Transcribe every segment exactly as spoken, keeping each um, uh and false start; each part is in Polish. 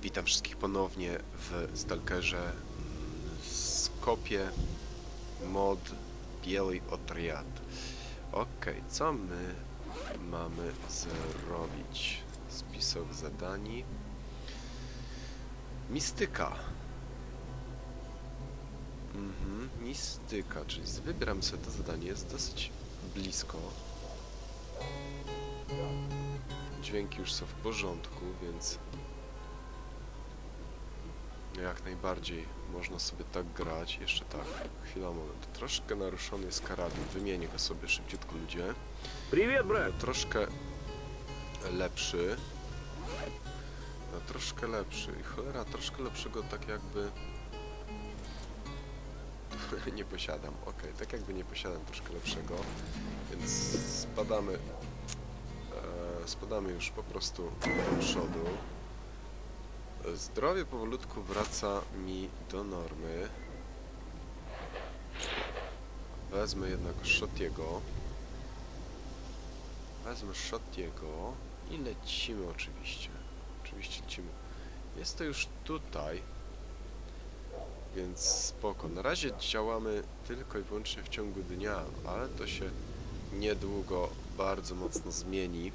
Witam wszystkich ponownie w Stalkerze Skopie mod Biały Otriad. Ok, co my mamy zrobić? Spisok zadań. Mistyka. Mhm, mistyka, czyli wybieram sobie to zadanie, jest dosyć blisko. Dźwięki już są w porządku, więc jak najbardziej można sobie tak grać. Jeszcze tak, chwila, moment. Troszkę naruszony jest karabin. Wymienię go sobie szybciutko, ludzie. Привет, брат! No, troszkę lepszy. No, troszkę lepszy. I cholera, troszkę lepszego tak jakby... nie posiadam. Ok, tak jakby nie posiadam troszkę lepszego. Więc spadamy... E, spadamy już po prostu do przodu. Zdrowie powolutku wraca mi do normy. Wezmę jednak Shotiego. Wezmę Shotiego i lecimy oczywiście. Oczywiście lecimy. Jest to już tutaj, więc spoko. Na razie działamy tylko i wyłącznie w ciągu dnia, ale to się niedługo bardzo mocno zmieni.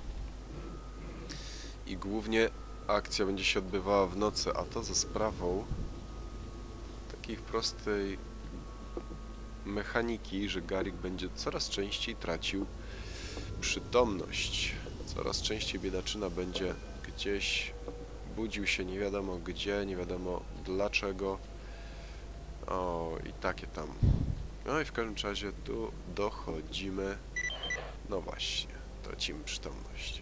I głównie akcja będzie się odbywała w nocy, a to za sprawą takiej prostej mechaniki, że Garik będzie coraz częściej tracił przytomność. Coraz częściej biedaczyna będzie gdzieś budził się nie wiadomo gdzie, nie wiadomo dlaczego. O, i takie tam. No i w każdym razie tu dochodzimy. No właśnie, tracimy przytomność.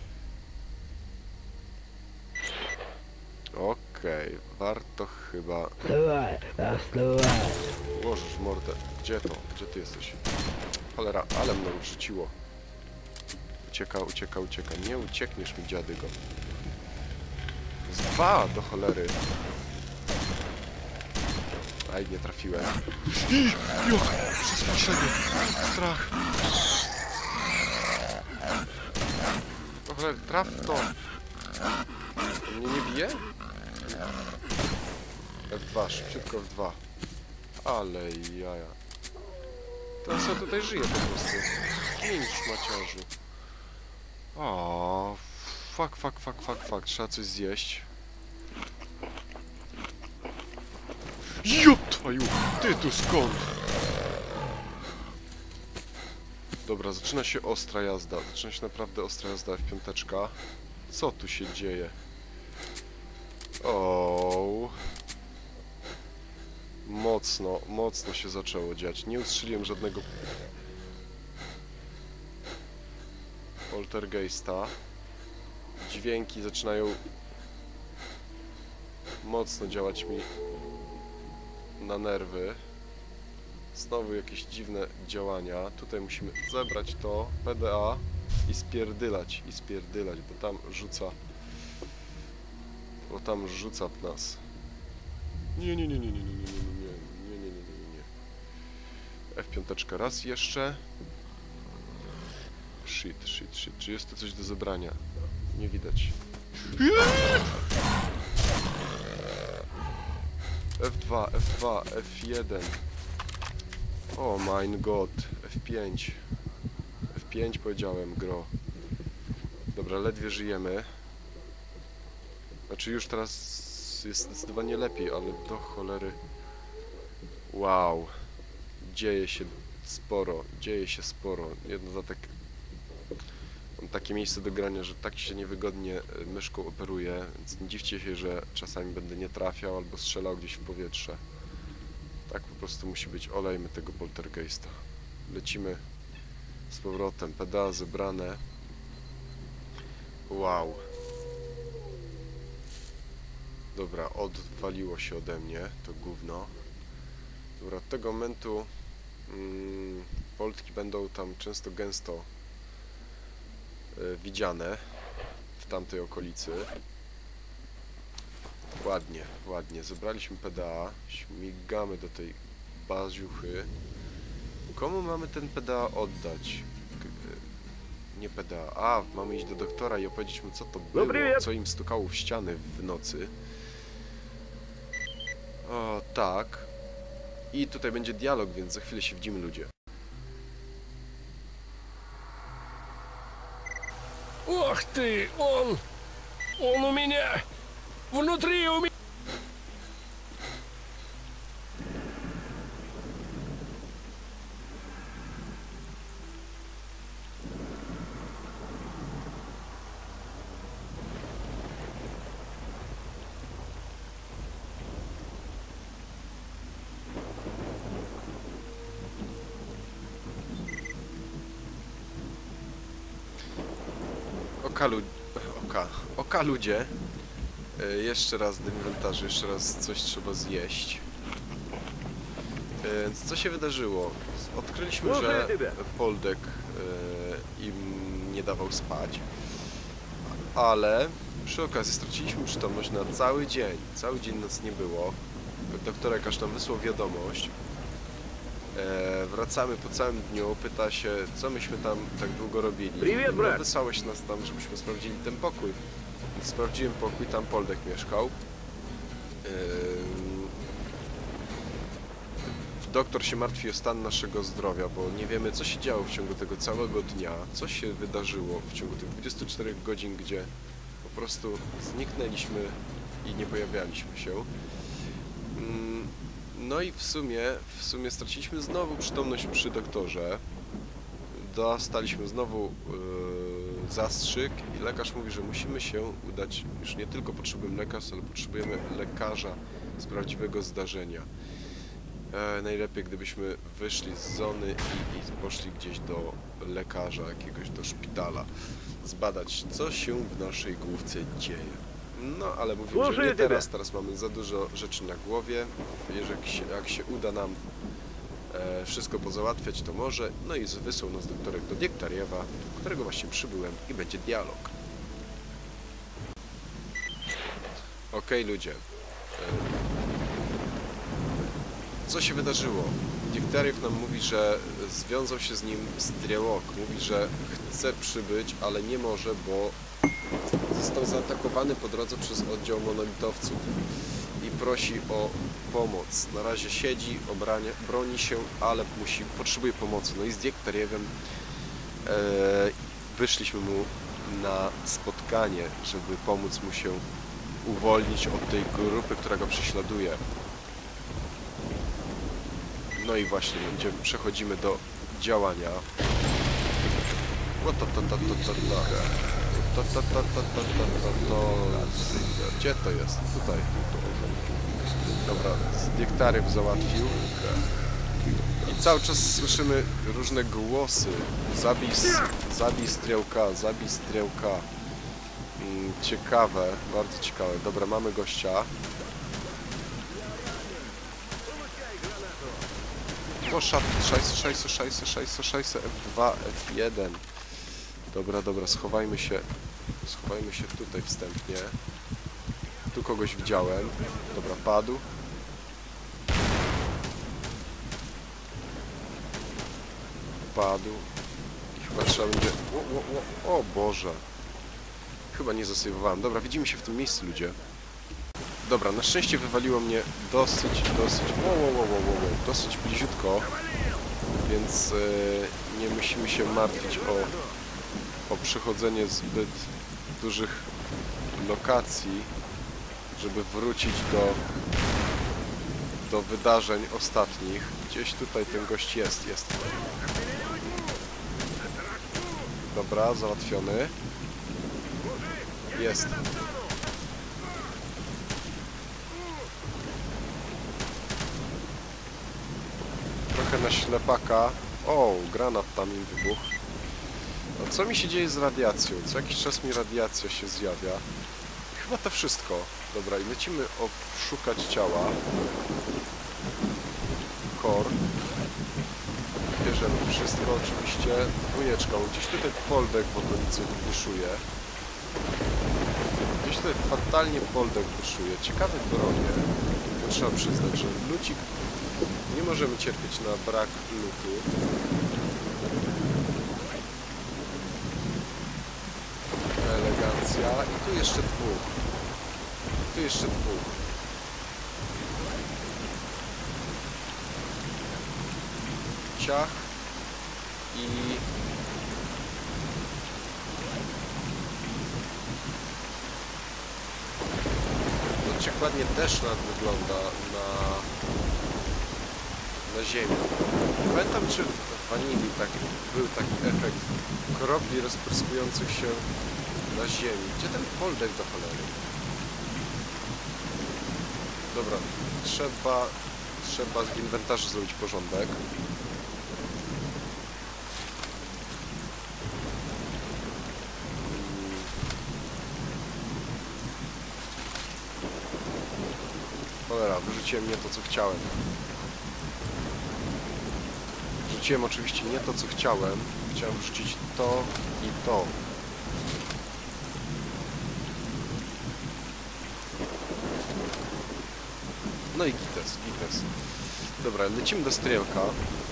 Okej, okay, warto chyba... Wstawaj, wstawaj! Łożysz mordę. Gdzie to? Gdzie ty jesteś? Cholera, ale mną rzuciło. Ucieka, ucieka, ucieka. Nie uciekniesz mi, dziadygo. Z dwa do cholery. Aj, nie trafiłem. I, jak przestraszenie. Strach. Do cholery, traf to. Mnie nie bije? F dwa, szybciutko F dwa. Ale jaja. Teraz ja tutaj żyję po prostu. Pięć maciarzu. O, fuck, fuck, fuck, fuck, fuck. Trzeba coś zjeść. Jop twoju! Ty tu skąd? Dobra, zaczyna się ostra jazda. Zaczyna się naprawdę ostra jazda F pięć. Co tu się dzieje? O. Mocno, mocno się zaczęło dziać. Nie ustrzeliłem żadnego poltergeista. Dźwięki zaczynają mocno działać mi na nerwy. Znowu jakieś dziwne działania. Tutaj musimy zebrać to P D A i spierdylać, i spierdylać, bo tam rzuca bo tam rzuca w nas. Nie, nie, nie, nie, nie, nie, nie, nie, nie, nie, nie, nie, nie, nie. F pięć raz jeszcze. Shit, shit, shit. Czy jest tu coś do zebrania? Nie widać. F dwa, F dwa, F jeden. Oh mein god. F pięć. F pięć powiedziałem, gro. Dobra, ledwie żyjemy. Znaczy już teraz jest zdecydowanie lepiej, ale do cholery... Wow. Dzieje się sporo, dzieje się sporo. Jeden dodatek... Mam takie miejsce do grania, że tak się niewygodnie myszką operuje, więc nie dziwcie się, że czasami będę nie trafiał albo strzelał gdzieś w powietrze. Tak po prostu musi być. Olejmy tego poltergeista. Lecimy z powrotem. P D A zebrane. Wow. Dobra, odwaliło się ode mnie to gówno. Dobra, od tego momentu mm, poltki będą tam często gęsto y, widziane w tamtej okolicy. Ładnie, ładnie. Zebraliśmy P D A, śmigamy do tej baziuchy. Komu mamy ten P D A oddać? K nie P D A. A, mamy iść do doktora i opowiedzieć mu, co to było, co im stukało w ściany w nocy. O, tak. I tutaj będzie dialog, więc za chwilę się widzimy, ludzie. Ох ты, он! Он у меня! Внутри у меня! Oka, lu... Oka. Oka ludzie. E, jeszcze raz do inwentarza, jeszcze raz coś trzeba zjeść. E, Więc co się wydarzyło? Odkryliśmy, że Poldek e, im nie dawał spać. Ale przy okazji straciliśmy przytomność na cały dzień. Cały dzień nas nie było. Doktor lekarz nam wysłał wiadomość. E, wracamy po całym dniu, pyta się, co myśmy tam tak długo robili. Привет, No, брат! wysłałeś nas tam, żebyśmy sprawdzili ten pokój. Więc sprawdziłem pokój, tam Poldek mieszkał. E, doktor się martwi o stan naszego zdrowia, bo nie wiemy, co się działo w ciągu tego całego dnia, co się wydarzyło w ciągu tych dwudziestu czterech godzin, gdzie po prostu zniknęliśmy i nie pojawialiśmy się. Mm, No i w sumie, w sumie straciliśmy znowu przytomność przy doktorze. Dostaliśmy znowu yy, zastrzyk i lekarz mówi, że musimy się udać, już nie tylko potrzebujemy lekarza, ale potrzebujemy lekarza z prawdziwego zdarzenia. E, najlepiej gdybyśmy wyszli z zony i, i poszli gdzieś do lekarza, jakiegoś do szpitala, zbadać, co się w naszej główce dzieje. No, ale mówimy, że nie teraz, teraz mamy za dużo rzeczy na głowie. Jeżeli jak się, jak się uda nam e, wszystko pozałatwiać, to może. No i wysłał nas doktorek do Diektariewa, do którego właśnie przybyłem i będzie dialog. Okej, ludzie. E, co się wydarzyło? Diektariew nam mówi, że związał się z nim Strelok. Mówi, że chce przybyć, ale nie może, bo został zaatakowany po drodze przez oddział monolitowców i prosi o pomoc. Na razie siedzi, obrania, broni się, ale musi, potrzebuje pomocy. No i z Diektariewem e, wyszliśmy mu na spotkanie, żeby pomóc mu się uwolnić od tej grupy, która go prześladuje. No i właśnie, będziemy, przechodzimy do działania. O, to, to, to, to, to, to. To, to, to, to, to, to, to, to... Gdzie to jest? Tutaj. Dobra, Diektariew załatwił. I cały czas słyszymy różne głosy. Zabij, zabij Strelka, zabij Strelka. Mm, ciekawe, bardzo ciekawe. Dobra, mamy gościa. O, szat, szajse, szajse, szajse, szajse, szajse, F dwa, F jeden. Dobra, dobra, schowajmy się, schowajmy się tutaj wstępnie. Tu kogoś widziałem. Dobra, padł. Padł. I chyba trzeba będzie... O, o, o, o Boże. Chyba nie zasejwowałem. Dobra, widzimy się w tym miejscu, ludzie. Dobra, na szczęście wywaliło mnie dosyć, dosyć... Wow, wow, wow, wow, wow, dosyć bliziutko. Więc yy, nie musimy się martwić o... o przechodzenie zbyt dużych lokacji, żeby wrócić do do wydarzeń ostatnich. Gdzieś tutaj ten gość jest, jest. Dobra, załatwiony. Jest. Trochę na ślepaka. O, granat tam im wybuchł. A co mi się dzieje z radiacją? Co jakiś czas mi radiacja się zjawia. Chyba to wszystko. Dobra, i lecimy szukać ciała. Kor. Bierzemy wszystko oczywiście. Dwójeczką. Gdzieś tutaj Poldek w okolicy wyszuje. Gdzieś tutaj fatalnie Poldek wyszuje. Ciekawe bronie. To trzeba przyznać, że lucik... Nie możemy cierpieć na brak lutu. Elegancja. I tu jeszcze dwóch. Tu jeszcze dwóch. ciach i... Dość ładnie też nad wygląda na... na ziemi. Pamiętam, czy w Vanilli tak, był taki efekt kropli rozpryskujących się na ziemi. Gdzie ten poldek do cholery? Dobra, trzeba, trzeba w inwentarzu zrobić porządek. Cholera, wyrzuciłem nie to, co chciałem. Wrzuciłem oczywiście nie to, co chciałem. Chciałem wrzucić to i to. No i gites, gites. Dobra, lecimy do Strielka.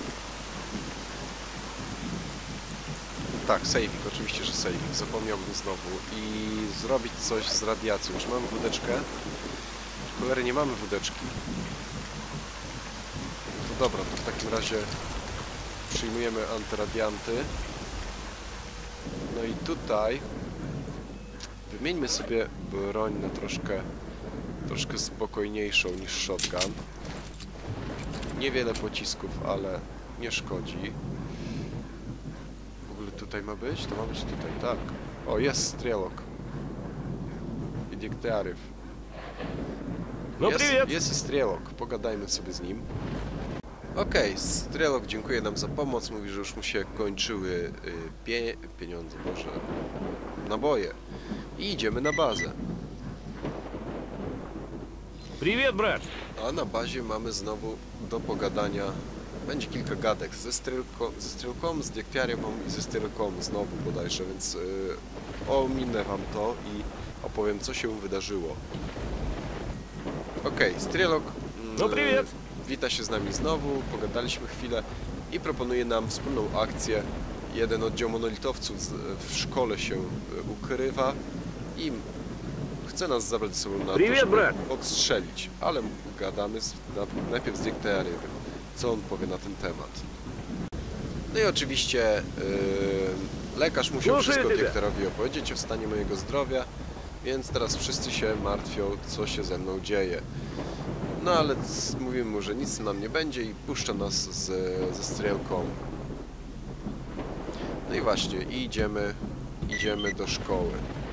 Tak, saving, oczywiście, że saving. Zapomniałbym znowu. I zrobić coś z radiacją. Już mamy wódeczkę. Cholery, nie mamy wódeczki. No to dobra, to w takim razie przyjmujemy antyradianty. No i tutaj wymieńmy sobie broń na troszkę troszkę spokojniejszą niż shotgun. Niewiele pocisków, ale nie szkodzi. W ogóle tutaj ma być? To ma być tutaj, tak. O, jest Strelok. I Diektaryw. No Jest, привет! jest Strelok, pogadajmy sobie z nim. Okej, okay, Strelok dziękuję nam za pomoc. Mówi, że już mu się kończyły y, pie pieniądze, boże, naboje. I idziemy na bazę. Привет, брат! A na bazie mamy znowu do pogadania. Będzie kilka gadek ze Strelką, ze Strelką, z Diektaryewą i ze Strelką znowu bodajże, więc y, ominę wam to i opowiem, co się wydarzyło. Okej, okay, Strelok No привет! wita się z nami znowu, pogadaliśmy chwilę i proponuje nam wspólną akcję. Jeden oddział monolitowców w szkole się ukrywa i chce nas zabrać ze sobą na Привет, to, żeby брат! odstrzelić, ale gadamy z, na, najpierw z Diektaryewem, co on powie na ten temat. No i oczywiście yy, lekarz musiał Слушаю wszystko тебя. Diektarowi opowiedzieć o stanie mojego zdrowia, więc teraz wszyscy się martwią, co się ze mną dzieje. No ale mówimy mu, że nic nam nie będzie i puszcza nas z, ze Strelką. No i właśnie, i idziemy, idziemy do szkoły.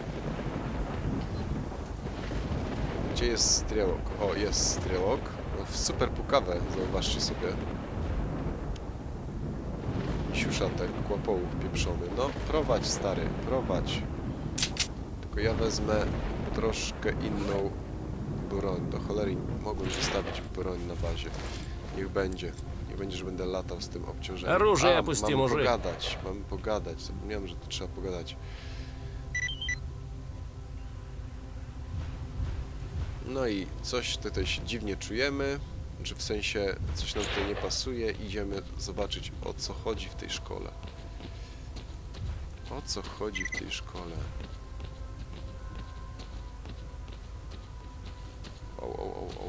Gdzie jest Strelok? O, jest Strelok. No, super pukawę, zauważcie sobie. Siuszatek, kłapołów pieprzony. No, prowadź, stary, prowadź. Tylko ja wezmę troszkę inną broń. Do cholery mogłem zostawić broń na bazie. Niech będzie. Nie będzie, że będę latał z tym obciążeniem. Оружие A, опусти, mamy мужик. pogadać, mamy pogadać. Zapomniałem, że to trzeba pogadać. No i coś tutaj się dziwnie czujemy, że w sensie coś nam tutaj nie pasuje. Idziemy zobaczyć, o co chodzi w tej szkole. O co chodzi w tej szkole? O, o, o, o.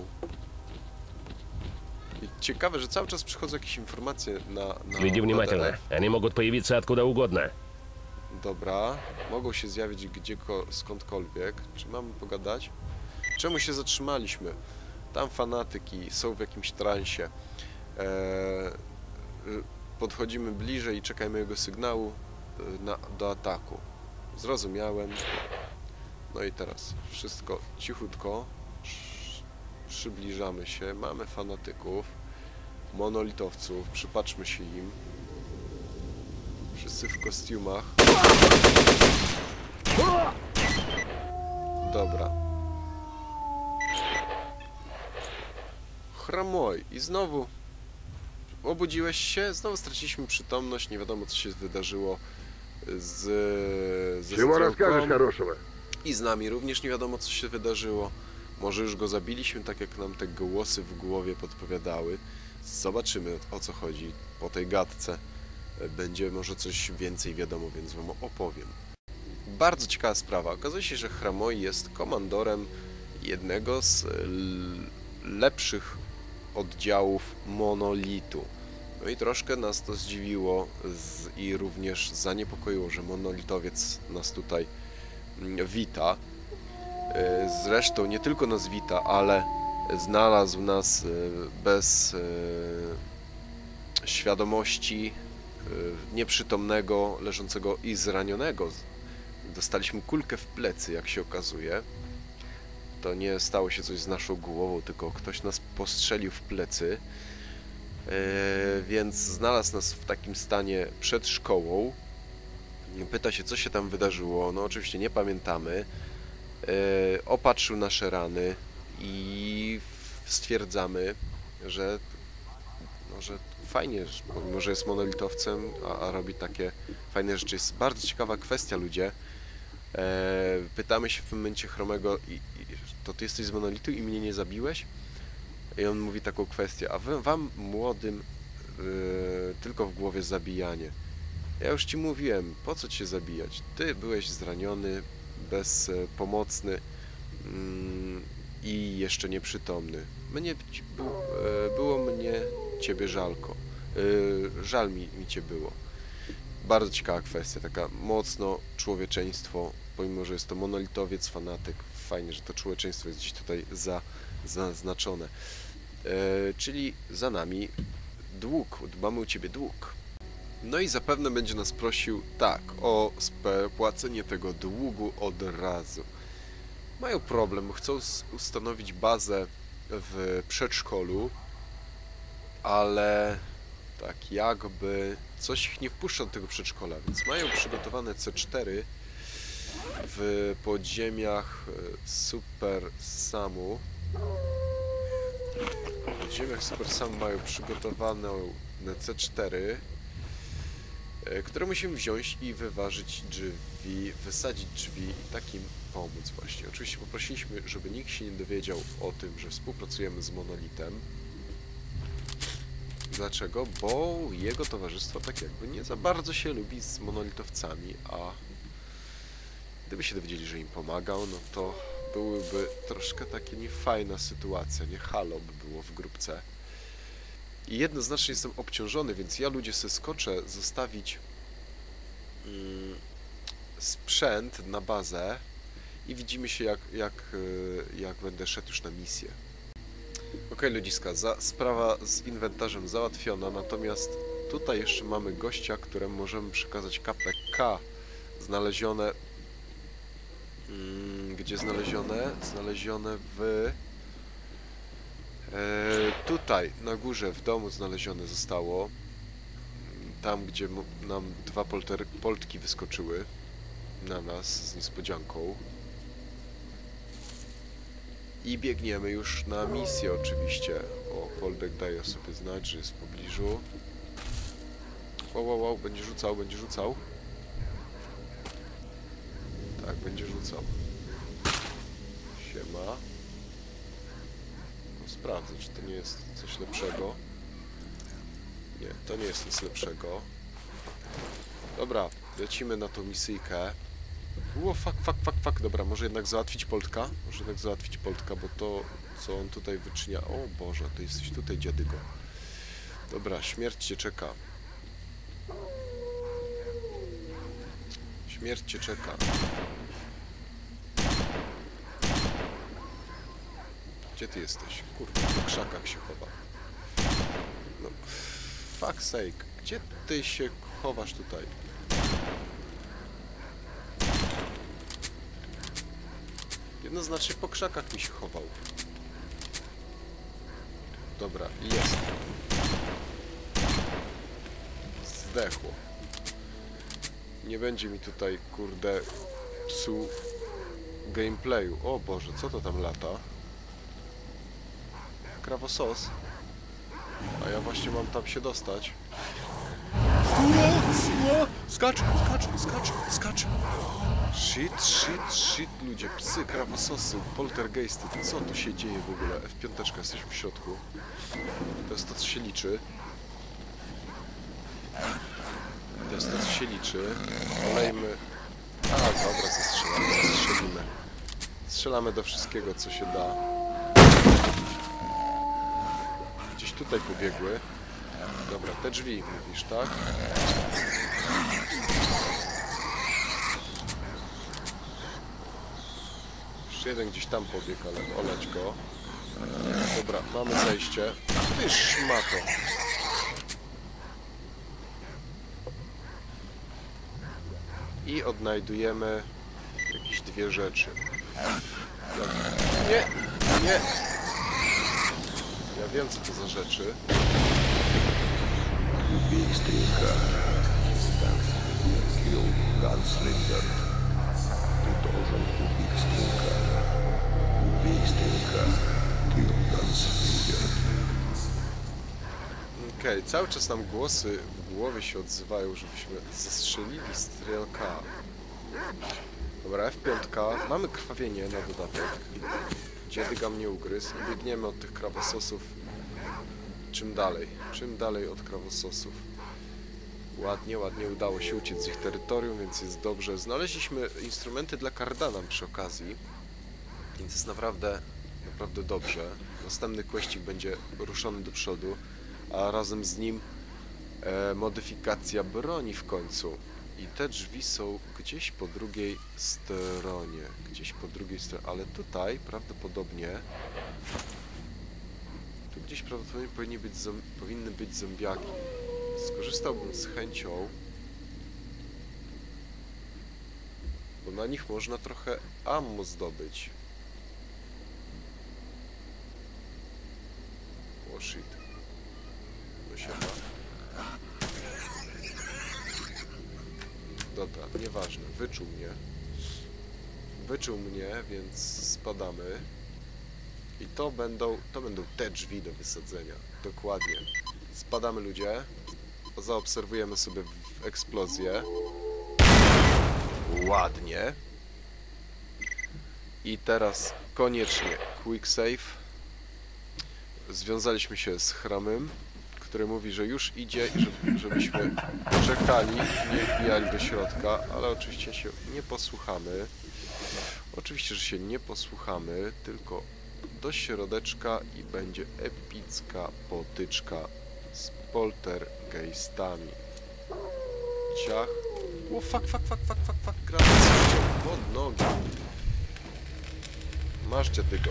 I ciekawe, że cały czas przychodzą jakieś informacje na... na Следи внимательно. Они могут появиться откуда угодно. Dobra, mogą się zjawić gdzieko, skądkolwiek. Czy mamy pogadać? Czemu się zatrzymaliśmy? Tam fanatyki są w jakimś transie. Eee, podchodzimy bliżej i czekamy jego sygnału na, do ataku. Zrozumiałem. No i teraz wszystko cichutko. Przybliżamy się. Mamy fanatyków, monolitowców. Przypatrzmy się im. Wszyscy w kostiumach. Dobra. Chramoj. I znowu obudziłeś się, znowu straciliśmy przytomność, nie wiadomo co się wydarzyło z ze Чего расскажешь Strelką. хорошего? I z nami również nie wiadomo co się wydarzyło. Może już go zabiliśmy, tak jak nam te głosy w głowie podpowiadały. Zobaczymy o co chodzi po tej gadce. Będzie może coś więcej wiadomo, więc wam opowiem. Bardzo ciekawa sprawa. Okazuje się, że Chramoj jest komandorem jednego z lepszych oddziałów monolitu. No i troszkę nas to zdziwiło z, i również zaniepokoiło, że monolitowiec nas tutaj mm, wita. E, Zresztą nie tylko nas wita, ale znalazł nas e, bez e, świadomości, e, nieprzytomnego, leżącego i zranionego. Dostaliśmy kulkę w plecy, jak się okazuje. To nie stało się coś z naszą głową, tylko ktoś nas postrzelił w plecy. Yy, więc znalazł nas w takim stanie przed szkołą. Pyta się, co się tam wydarzyło. No oczywiście nie pamiętamy. Yy, opatrzył nasze rany i stwierdzamy, że, no, że fajnie, że pomimo że jest monolitowcem, a, a robi takie fajne rzeczy. Jest bardzo ciekawa kwestia, ludzie. Yy, pytamy się w tym momencie Chromego, i, i, to ty jesteś z monolitu i mnie nie zabiłeś? I on mówi taką kwestię, a wy, wam młodym yy, tylko w głowie zabijanie. Ja już ci mówiłem, po co cię zabijać? Ty byłeś zraniony, bezpomocny yy, i jeszcze nieprzytomny. Mnie, był, yy, było mnie ciebie żalko. Yy, żal mi, mi cię było. Bardzo ciekawa kwestia, taka mocno człowieczeństwo, pomimo że jest to monolitowiec, fanatyk. Fajnie, że to człowieczeństwo jest gdzieś tutaj za, zaznaczone. E, czyli za nami dług, mamy u ciebie dług. No i zapewne będzie nas prosił, tak, o spłacenie tego długu od razu. Mają problem, chcą ustanowić bazę w przedszkolu, ale tak jakby coś ich nie wpuszcza do tego przedszkola, więc mają przygotowane C cztery w podziemiach Super Samu. W podziemiach Super Samu mają przygotowaną C cztery, które musimy wziąć i wyważyć drzwi, wysadzić drzwi i takim pomóc właśnie. Oczywiście poprosiliśmy, żeby nikt się nie dowiedział o tym, że współpracujemy z Monolitem. Dlaczego? Bo jego towarzystwo tak jakby nie za bardzo się lubi z monolitowcami, a gdyby się dowiedzieli, że im pomagał, no to byłyby troszkę takie niefajna sytuacja, nie halo by było w grupce. I jednoznacznie jestem obciążony, więc ja, ludzie, se skoczę zostawić mm, sprzęt na bazę i widzimy się, jak, jak, jak będę szedł już na misję. Ok, ludziska, za, sprawa z inwentarzem załatwiona, natomiast tutaj jeszcze mamy gościa, któremu możemy przekazać K P K znalezione. Hmm, gdzie znalezione? Znalezione w... E, tutaj, na górze, w domu znalezione zostało. Tam, gdzie nam dwa polter, poltki wyskoczyły na nas z niespodzianką. I biegniemy już na misję oczywiście. O, Poldek daje sobie znać, że jest w pobliżu. Wow, wow, wow, będzie rzucał, będzie rzucał. Tak, będzie rzucał. Siema. No, sprawdzę, czy to nie jest coś lepszego. Nie, to nie jest nic lepszego. Dobra, lecimy na tą misyjkę. Ło, fuck, fuck, fuck, fuck. Dobra, może jednak załatwić Poltka? Może jednak załatwić Poltka, bo to, co on tutaj wyczynia... O Boże, to jesteś tutaj, dziadygo. Dobra, śmierć cię czeka. Śmierć cię czeka. Gdzie ty jesteś? Kurde, w krzakach się chowa. No, fuck sake. Gdzie ty się chowasz tutaj? Jednoznacznie po krzakach mi się chował. Dobra, jest. Zdechło. Nie będzie mi tutaj, kurde, psuł gameplayu. O Boże, co to tam lata? Krawosos. A ja właśnie mam tam się dostać. Skacz, skacz, skacz, skacz. Shit, shit, shit, ludzie, psy, krawososy, poltergeisty, co tu się dzieje w ogóle? F pięć, jesteśmy w środku. To jest to, co się liczy. To jest to, co się liczy. Olejmy. A, dobra, zastrzelamy, zastrzelimy. Strzelamy do wszystkiego, co się da. Gdzieś tutaj pobiegły. Dobra, te drzwi mówisz, tak? Jeszcze jeden gdzieś tam pobiegł, ale oleć go. Dobra, mamy zejście. Ty szmato. I odnajdujemy jakieś dwie rzeczy. Nie, nie. Ja wiem, co to za rzeczy. Убей стрелка. Kill Gunslinger. Ты должен убить стрелка. Убей стрелка. Kill Gunslinger. Okej, okay, cały czas nam głosy w głowie się odzywają, żebyśmy zastrzelili strelka. Dobra, F pięć. Mamy krwawienie na dodatek. Dziedyga mnie ugryzł i biegniemy od tych krawososów. Czym dalej? Czym dalej od krawososów? Ładnie, ładnie udało się uciec z ich terytorium, więc jest dobrze. Znaleźliśmy instrumenty dla Cardana przy okazji, więc jest naprawdę, naprawdę dobrze. Następny questik będzie ruszony do przodu, a razem z nim e, modyfikacja broni w końcu. I te drzwi są gdzieś po drugiej stronie. Gdzieś po drugiej stronie, ale tutaj prawdopodobnie... Tu gdzieś prawdopodobnie powinny być, powinny być zombiaki. Skorzystałbym z chęcią, bo na nich można trochę ammo zdobyć. O shit. No się da. Dobra, nieważne. Wyczuł mnie. Wyczuł mnie, więc spadamy. I to będą, to będą te drzwi do wysadzenia. Dokładnie. Spadamy, ludzie. Zaobserwujemy sobie eksplozję. Ładnie. I teraz koniecznie quick save. Związaliśmy się z Chramym, który mówi, że już idzie i żeby, żebyśmy czekali, nie wbijali do środka, ale oczywiście się nie posłuchamy. Oczywiście, że się nie posłuchamy, tylko do środeczka i będzie epicka potyczka z poltergeistami. Ciach. O, fuck, fuck, fuck, fuck, fuck, fuck, granat pod nogi. Maszcie tego.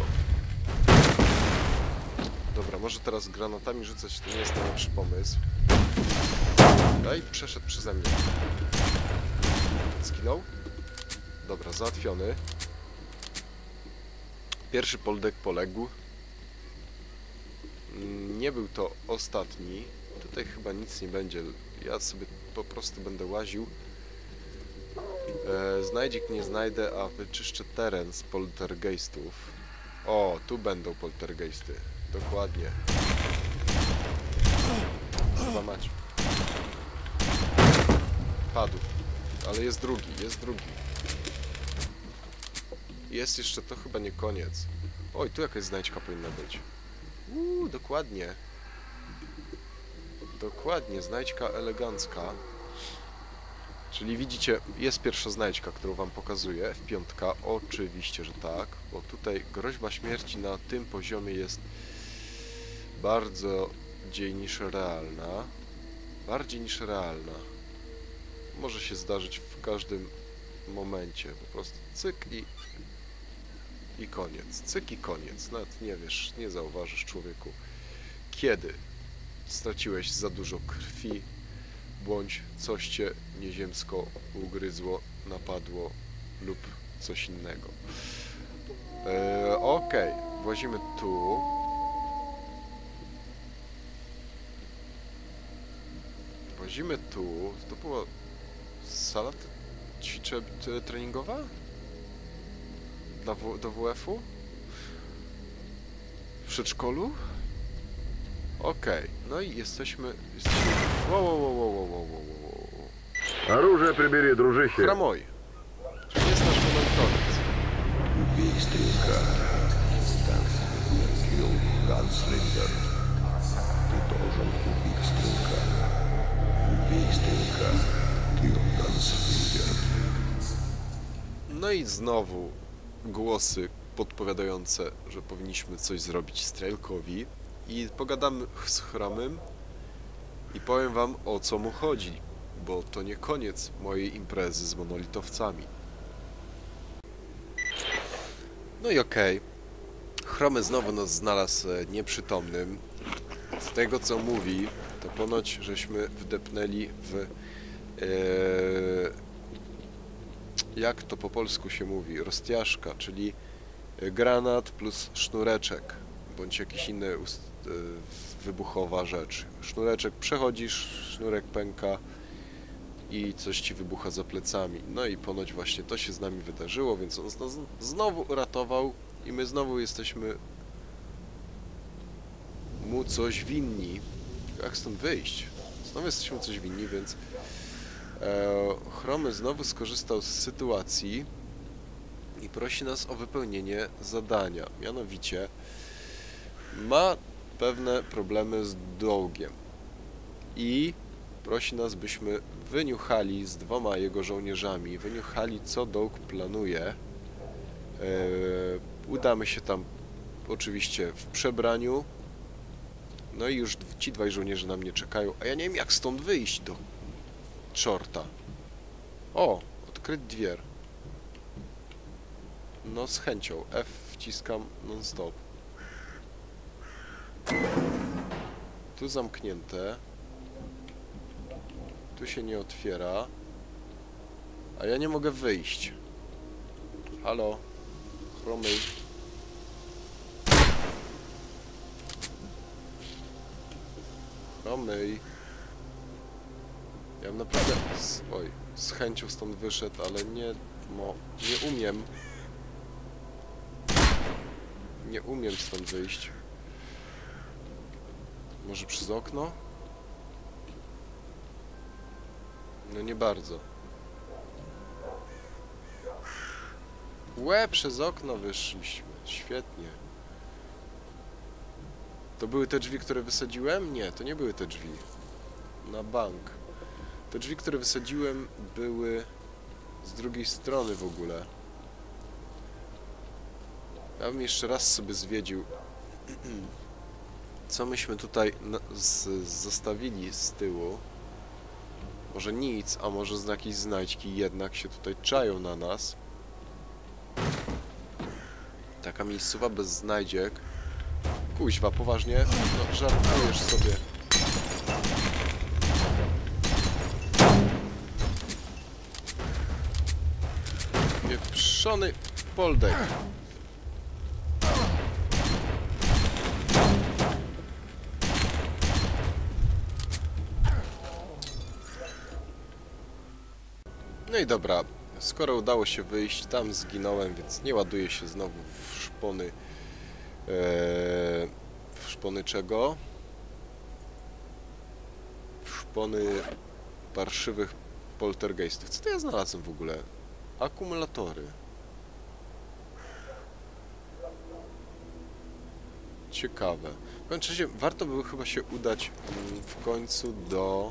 Dobra, może teraz granatami rzucać to nie jest najlepszy pomysł. Daj, przeszedł przeze mnie. Zginął? Dobra, załatwiony. Pierwszy poldek poległ. Nie był to ostatni. Tutaj chyba nic nie będzie. Ja sobie po prostu będę łaził. E, znajdziek nie znajdę, a wyczyszczę teren z poltergeistów. O, tu będą poltergeisty. Dokładnie. Chyba macie. Padł. Ale jest drugi, jest drugi. Jest jeszcze, to chyba nie koniec. Oj, tu jakaś znajdźka powinna być. Uuu, dokładnie. Dokładnie, znajdźka elegancka. Czyli widzicie, jest pierwsza znajdźka, którą wam pokazuję. F pięć, oczywiście, że tak. Bo tutaj groźba śmierci na tym poziomie jest bardzo bardziej niż realna. Bardziej niż realna. Może się zdarzyć w każdym momencie. Po prostu cyk i... I koniec. Cyk i koniec. Nawet nie wiesz, nie zauważysz, człowieku, kiedy straciłeś za dużo krwi, bądź coś cię nieziemsko ugryzło, napadło lub coś innego. Eee, Okej, okay. Włazimy tu. Włazimy tu. To była sala ćwicze treningowa? Dla w do W F-u? W przedszkolu? Okej, okay. No i jesteśmy... jesteśmy... Wow, wow, wow, wow, wow, wow, wow, wow. Оружие прибери, дружище. Хромой. Czyli jest nasz moment koniec. Убей стрелка. Kill Gunslinger. Ты должен убить стрелка. Убей стрелка. Kill Gunslinger. No i znowu głosy podpowiadające, że powinniśmy coś zrobić Strelkowi. I pogadamy z Chramym. I powiem wam, o co mu chodzi, bo to nie koniec mojej imprezy z monolitowcami. No i okej. Okay. Chromy znowu nas znalazł nieprzytomnym. Z tego co mówi, to ponoć żeśmy wdepnęli w... Ee, jak to po polsku się mówi? Roztiaszka, czyli granat plus sznureczek, bądź jakiś inny ust, yy, wybuchowa rzecz. Sznureczek przechodzisz, sznurek pęka i coś ci wybucha za plecami. No i ponoć właśnie to się z nami wydarzyło, więc on nas znowu uratował i my znowu jesteśmy mu coś winni. Jak stąd wyjść? Znowu jesteśmy coś winni, więc e, Chromy znowu skorzystał z sytuacji i prosi nas o wypełnienie zadania. Mianowicie ma pewne problemy z Dołgiem i prosi nas, byśmy wyniuchali z dwoma jego żołnierzami, wyniuchali, co Dołg planuje. E, udamy się tam oczywiście w przebraniu. No i już ci dwaj żołnierze na mnie czekają, a ja nie wiem, jak stąd wyjść do czorta. O, odkryć dwier. No z chęcią. F wciskam non-stop. Tu zamknięte. Tu się nie otwiera. A ja nie mogę wyjść. Halo? Chromy. Chromy. Ja bym naprawdę z, oj, z chęcią stąd wyszedł, ale nie, no, nie umiem. Nie umiem stąd wyjść. Może przez okno? No nie bardzo. Łe, przez okno wyszliśmy. Świetnie. To były te drzwi, które wysadziłem? Nie, to nie były te drzwi. Na bank. Te drzwi, które wysadziłem, były z drugiej strony w ogóle. Ja bym jeszcze raz sobie zwiedził, co myśmy tutaj z zostawili z tyłu. Może nic, a może z jakieś znajdźki jednak się tutaj czają na nas. Taka miejscowa bez znajdziek. Kuźwa, poważnie? No, żartujesz sobie. Pieprzony poldek. No i dobra, skoro udało się wyjść, tam zginąłem, więc nie ładuję się znowu w szpony. Eee, w szpony czego? W szpony parszywych poltergeistów. Co to ja znalazłem w ogóle? Akumulatory. Ciekawe. W końcu razie warto było chyba się udać w końcu do...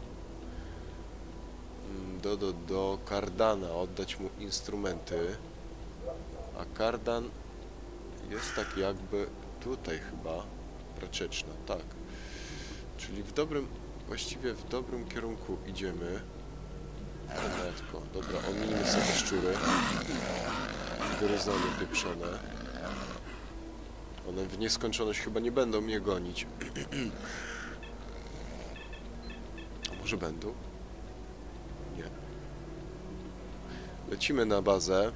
Do, do, do Cardana, oddać mu instrumenty. A Cardan jest tak jakby tutaj chyba. Praczeczna, tak. Czyli w dobrym, właściwie w dobrym kierunku idziemy. Matko, dobra, ominimy sobie szczury. Gryzony pieprzone. One w nieskończoność chyba nie będą mnie gonić. A może będą? Nie. Lecimy na bazę.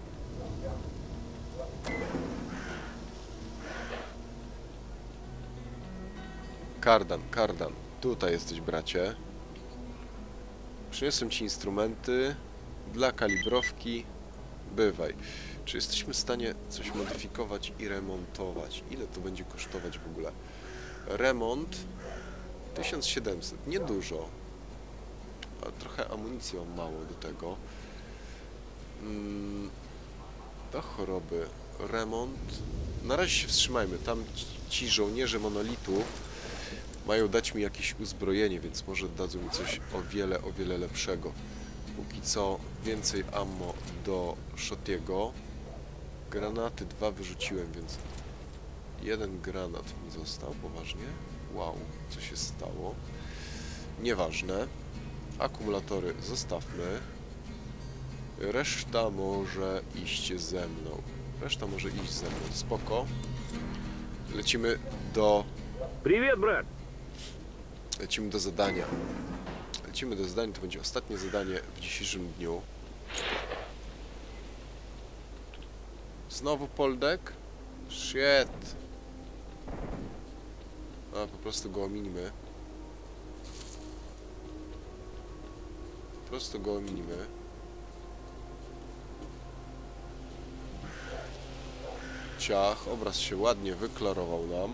Cardan, Cardan. Tutaj jesteś, bracie. Przyniosłem ci instrumenty dla kalibrowki. Bywaj. Czy jesteśmy w stanie coś modyfikować i remontować? Ile to będzie kosztować w ogóle? Remont tysiąc siedemset. Niedużo. A trochę amunicji mam mało do tego. Mm, do choroby. Remont. Na razie się wstrzymajmy. Tam ci żołnierze monolitu mają dać mi jakieś uzbrojenie, więc może dadzą mi coś o wiele, o wiele lepszego. Póki co więcej ammo do Shotiego. Granaty dwa wyrzuciłem, więc jeden granat mi został, poważnie. Wow, co się stało? Nieważne. Akumulatory zostawmy. Reszta może iść ze mną. Reszta może iść ze mną. Spoko. Lecimy do... Привет, брат. Lecimy do zadania. Lecimy do zadania. To będzie ostatnie zadanie w dzisiejszym dniu. Znowu poldek? Shit. A, po prostu go ominimy. Po prostu go ominimy. Ciach, obraz się ładnie wyklarował nam.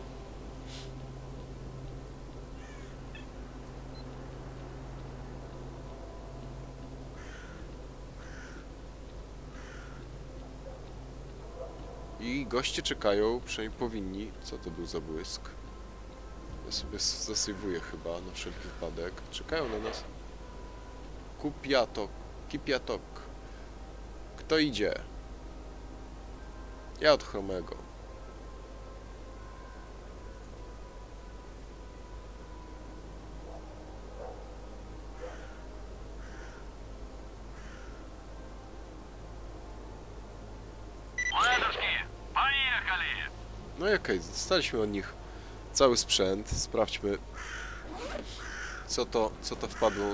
I goście czekają, przynajmniej powinni. Co to był za błysk? Ja sobie zasejwuję chyba, na wszelki wypadek. Czekają na nas. Kupiatok. Kipiatok. Kto idzie? Ja od Chromego. No i okej, okay, dostaliśmy od nich cały sprzęt. Sprawdźmy, co to, co to wpadło.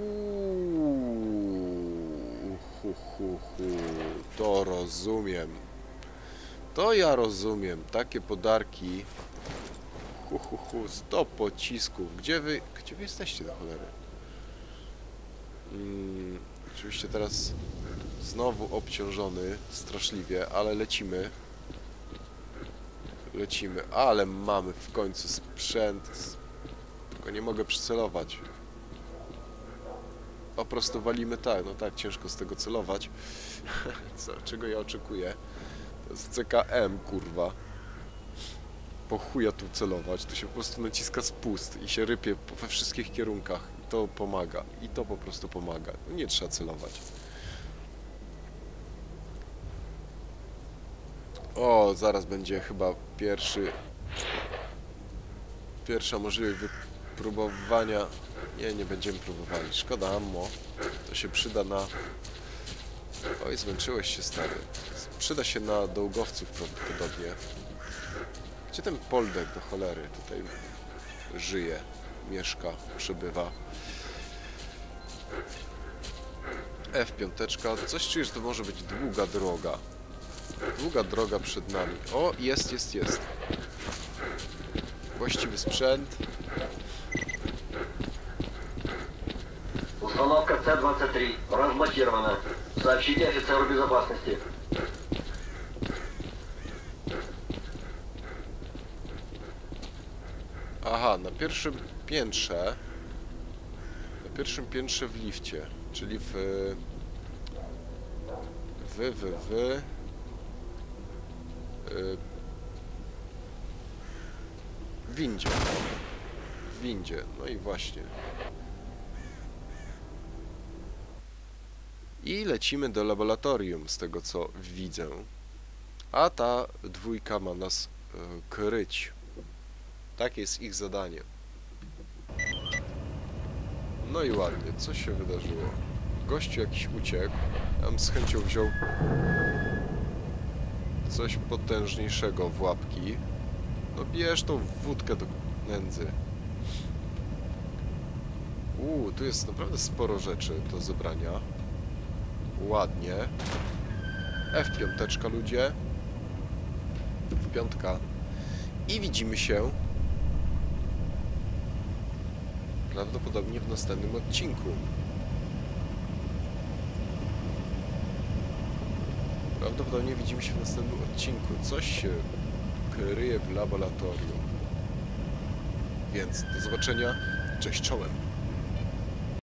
Uuu, hu, hu, hu. To rozumiem. To ja rozumiem. Takie podarki. Hu, hu, hu. sto pocisków. Gdzie wy, gdzie wy jesteście, do cholery? Hmm, oczywiście teraz znowu obciążony straszliwie, ale lecimy. Lecimy, ale mamy w końcu sprzęt. Tylko nie mogę przycelować. Po prostu walimy tak, no tak, ciężko z tego celować. Co, czego ja oczekuję? To jest C K M, kurwa. Po chuja tu celować, to się po prostu naciska spust i się rypie we wszystkich kierunkach. I to pomaga. I to po prostu pomaga. No nie trzeba celować. O, zaraz będzie chyba pierwszy... Pierwsza możliwość wypróbowania... Nie, nie będziemy próbowali. Szkoda ammo. To się przyda na... Oj, zmęczyłeś się, stary. Przyda się na dołgowców prawdopodobnie. Gdzie ten poldek do cholery tutaj żyje, mieszka, przebywa? F pięć. Coś czuję, że to może być długa droga. Długa droga przed nami. O, jest, jest, jest. Właściwy sprzęt. Установка С двадцать три разблокирована. Сообщите офицеру безопасности. Aha, na pierwszym piętrze. Na pierwszym piętrze w lifcie, czyli w... W, w, w... W windzie. W windzie, no i właśnie. I lecimy do laboratorium, z tego co widzę. A ta dwójka ma nas y, kryć. Takie jest ich zadanie. No i ładnie, co się wydarzyło? Gościu jakiś uciekł. Ja bym z chęcią wziął coś potężniejszego w łapki. No bierz tą wódkę do nędzy. Uuu, tu jest naprawdę sporo rzeczy do zebrania. Ładnie. F pięć, ludzie. F pięć. I widzimy się prawdopodobnie w następnym odcinku. Prawdopodobnie widzimy się w następnym odcinku. Coś się kryje w laboratorium. Więc do zobaczenia. Cześć czołem.